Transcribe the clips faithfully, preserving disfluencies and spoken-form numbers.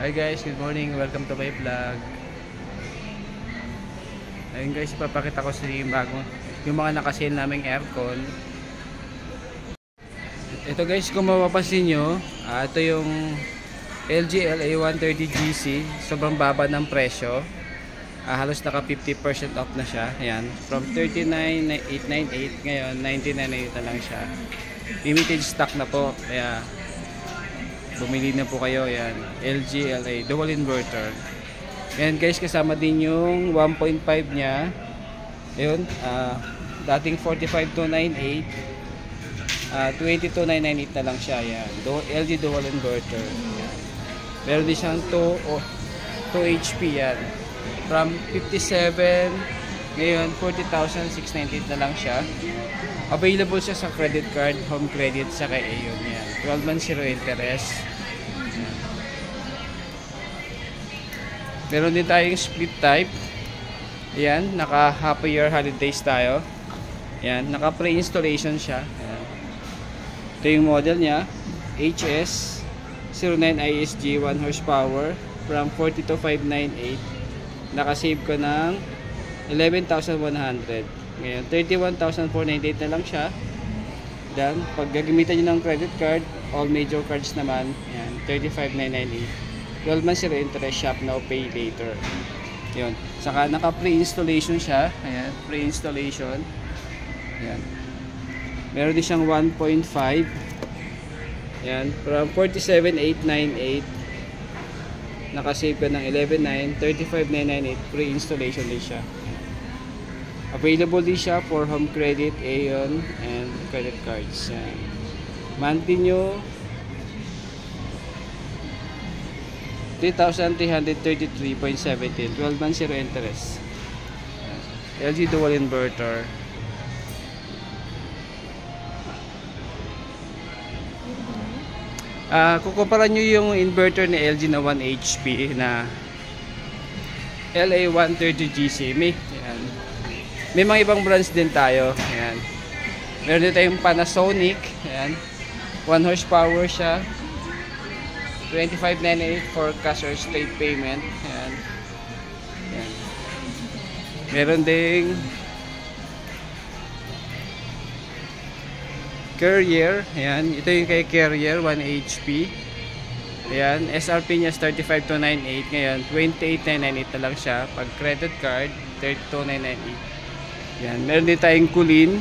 Hi guys, good morning. Welcome to my vlog. Ayun guys, ipapakita ko sa yung bago, yung mga nakasale naming aircon. Ito guys, kung mapapansin nyo, uh, ito yung L G L A one thirty G C. Sobrang baba ng presyo. Uh, halos naka fifty percent off na siya. Ayan, from thirty-nine thousand eight hundred ninety-eight ngayon, ninety-nine thousand eight hundred na lang siya. Limited stock na po. Kaya bumili na po kayo. Yan, L G L A dual inverter. Yan guys, kasama din yung one point five nya. Ayun, uh, dating forty-five thousand two hundred ninety-eight, uh, twenty-two thousand nine hundred ninety-eight na lang siya. Yan, L G dual inverter. Yan. Meron din siyang two H P. Yan, from fifty-seven ngayon forty thousand six hundred ninety-eight na lang siya. Available siya sa credit card, home credit, sa kay Aeon. Yan, twelve months zero interest. Yan. Meron din tayong split type. Yan, naka half a year holidays tayo. Yan, naka pre-installation siya. Yan. Ito yung model niya, H S zero nine I S G, one horsepower, from forty-two thousand five hundred ninety-eight. Naka-save ko ng eleven thousand one hundred. Ngayon, thirty-one thousand four hundred ninety-eight na lang siya. Then, pag gagamitan nyo ng credit card, all major cards naman, yan, thirty-five thousand nine hundred ninety. twelve months zero interest, shop now, pay later. Yun. Saka naka pre-installation siya. Ayan, pre-installation. Ayan. Meron din siyang one point five. Ayan, from forty-seven thousand eight hundred ninety-eight. Naka-save ka ng eleven thousand nine hundred, thirty-five thousand nine hundred ninety-eight. Pre-installation din siya. Available din siya for home credit, Aeon, and credit cards. Yan. Monthly nyo, three thousand three hundred thirty-three point one seven. twelve months zero interest. Yan. L G dual inverter. Uh, kukumpara nyo yung inverter ni L G na one H P na L A one thirty G C. May, yan. May mga ibang brands din tayo. Ayan. Meron din tayong Panasonic. Ayan. one horsepower siya. twenty-five thousand nine hundred ninety-eight for cash or straight payment. Ayan. Ayan. Meron ding Carrier. Ayan. Ito yung kay Carrier, one H P. Ayan. S R P niya is thirty-five thousand two hundred ninety-eight. Ngayon, twenty-eight thousand nine hundred ninety-eight na lang siya. Pag credit card, thirty-two thousand nine hundred ninety-eight. Yan, meron din tayong Kulin.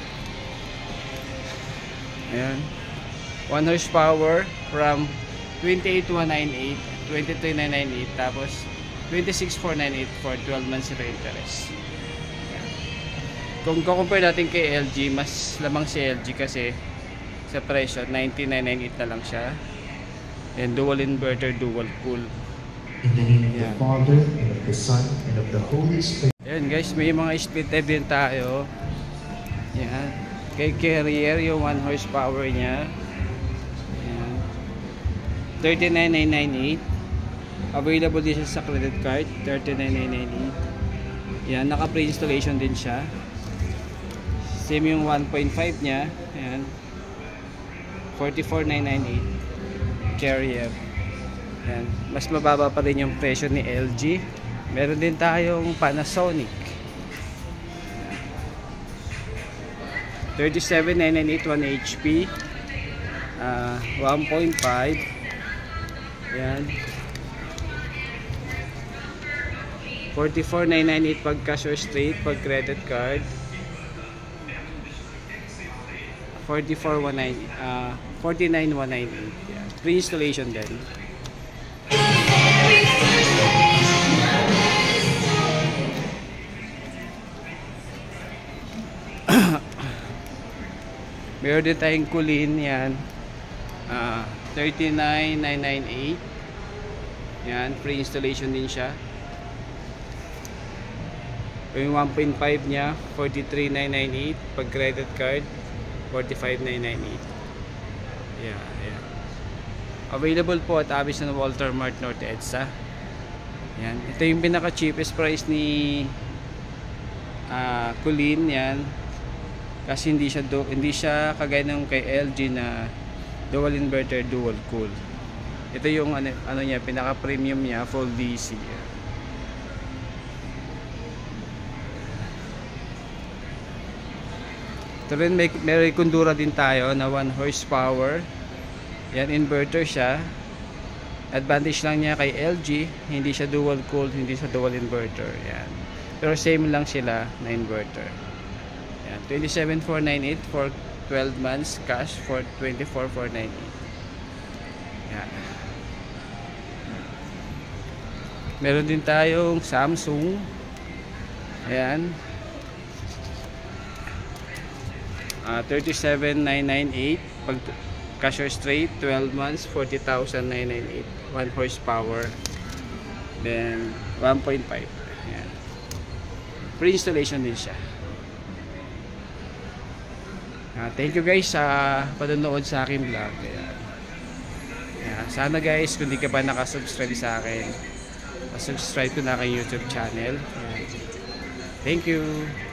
Ayan. one horsepower from twenty-eight thousand one hundred ninety-eight, twenty-three thousand nine hundred ninety-eight, tapos twenty-six thousand four hundred ninety-eight for twelve months zero interest. Ayan. Kung compare natin kay L G, mas lamang si L G kasi sa presyo, ninety-nine thousand nine hundred ninety-eight na lang siya. And dual inverter, dual cool. In the name of the Father, and of the Son, and of the Holy Spirit. Ayan guys, may mga split type din tayo. Ayan. Kay Carrier, yung one horsepower niya. Ayan. thirty-nine thousand nine hundred ninety-eight. Available din siya sa credit card, thirty-nine thousand nine hundred ninety-eight. Ayan, naka pre-installation din siya. Same yung one point five niya. Ayan. forty-four thousand nine hundred ninety-eight. Carrier. Ayan. Mas mababa pa rin yung presyo ni L G. Meron din tayong Panasonic. thirty-seven thousand nine hundred ninety-eight, one H P. Uh, one point five. Ayan. forty-four thousand nine hundred ninety-eight pag cash or straight, pag credit card. forty-four thousand one hundred ninety, uh, forty-nine thousand one hundred ninety-eight. Yeah. Pre-installation din. Meron din tayong Kulin. Yan, uh, thirty-nine thousand nine hundred ninety-eight. Yan, pre-installation din siya. Yung one point five nya, forty-three thousand nine hundred ninety-eight. Pag credit card, forty-five thousand nine hundred ninety-eight. Yeah, yeah. Available po at Avis ng Walter Mart North EDSA. Yan, ito yung pinaka cheapest price ni uh, Kulin. Yan, kasi hindi siya do, hindi siya kagaya ng kay L G na dual inverter, dual cool. Ito yung ano, ano niya, pinaka premium niya, full D C. Ito rin may, may kundura din tayo na one horsepower. Yan, inverter siya. Advantage lang niya kay L G, hindi siya dual cooled, hindi siya dual inverter. Yan. Pero same lang sila na inverter. Yan, twenty-seven thousand four hundred ninety-eight for twelve months, cash for twenty-four thousand four hundred ninety-eight. Yan. Meron din tayong Samsung. Ayan. Uh, thirty-seven thousand nine hundred ninety-eight. Pag cash or straight, twelve months, forty thousand nine hundred ninety-eight. one horsepower. Then, one point five. Ayan. Pre-installation din siya. Uh, thank you guys sa panonood sa aking vlog. Ayan. Ayan. Sana guys, kung di ka pa nakasubscribe sa akin, subscribe ko na aking YouTube channel. Ayan. Thank you.